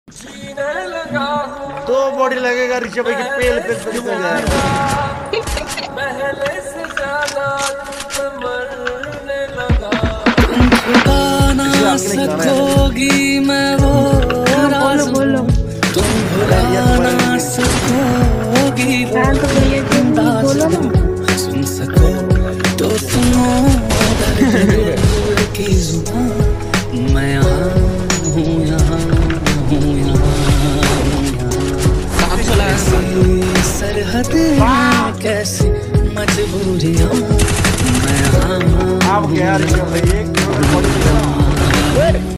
तो बॉडी लगेगा ऋषभ भाई के पेल पे पहले से ज्यादा मरने लगा। तुम छुपा ना सकोगी मैं वो राज, तुम भुला ना सकोगी वो अंदाज, सुन सको तो सुनो दर्द की जुबान। मैं यहाँ हूँ, यहाँ हूँ, यहाँ सरहद कैसी मजबूरियाँ। मैं यहाँ आप क्या ऋषभ भाई